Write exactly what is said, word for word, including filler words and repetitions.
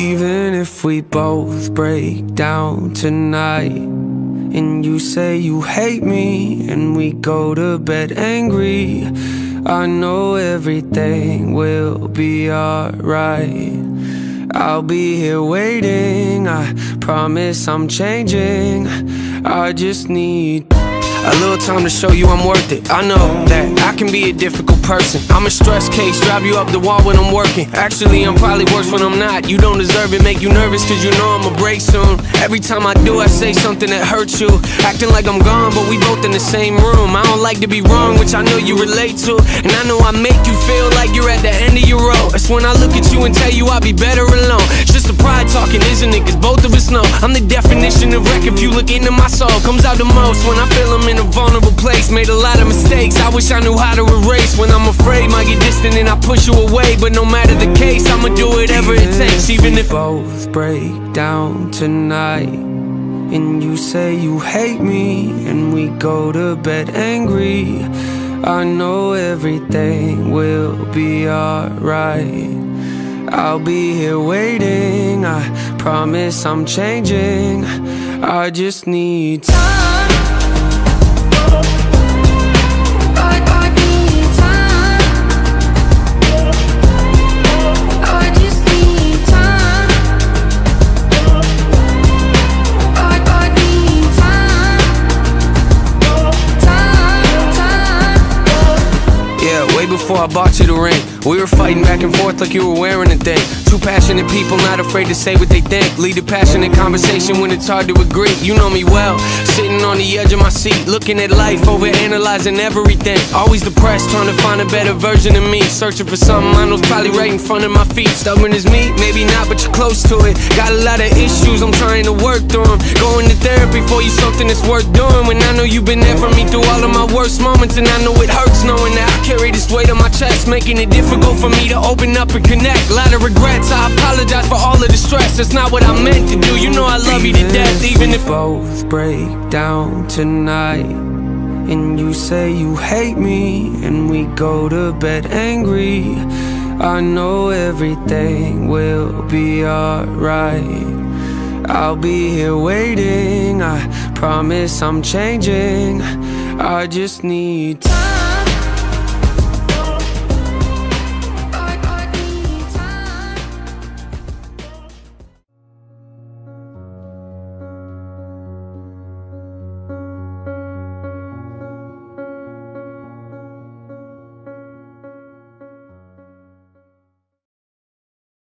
Even if we both break down tonight, and you say you hate me, and we go to bed angry, I know everything will be alright. I'll be here waiting, I promise I'm changing. I just need a little time to show you I'm worth it. I know that I can be a difficult person. I'm a stress case, drive you up the wall when I'm working. Actually, I'm probably worse when I'm not. You don't deserve it, make you nervous cause you know I'ma break soon. Every time I do, I say something that hurts you, acting like I'm gone, but we both in the same room. I don't like to be wrong, which I know you relate to, and I know I make you feel like you're at the end of your road. That's when I look at you and tell you I'll be better alone. It's just the pride talking, isn't it? Cause both of us know I'm the definition of wreck. If you look into my soul, comes out the most when I feel I'm in a vulnerable place. Made a lot of mistakes, I wish I knew how to erase. When I'm afraid, might get distant and I push you away. But no matter the case, I'ma do whatever it takes. Even if both break down tonight, and you say you hate me, and we go to bed angry, I know everything will be alright. I'll be here waiting, I promise I'm changing. I just need time. Before I bought you the ring, we were fighting back and forth like you were wearing a thing. Two passionate people not afraid to say what they think. Lead a passionate conversation when it's hard to agree. You know me well, sitting on the edge of my seat, looking at life, over analyzing everything. Always depressed, trying to find a better version of me, searching for something I know's probably right in front of my feet. Stubborn as me, maybe not, but you're close to it. Got a lot of issues, I'm trying to work through them. Going to therapy for you, something that's worth doing. When I know you've been there for me through all of my worst moments, and I know it hurts knowing that I carry this weight on my chest, making it difficult for me to open up and connect. Lot of regrets, I apologize for all of the stress. That's not what I meant to do, you know I love you to death. Even if both break down tonight, and you say you hate me, and we go to bed angry, I know everything will be alright. I'll be here waiting, I promise I'm changing. I just need time.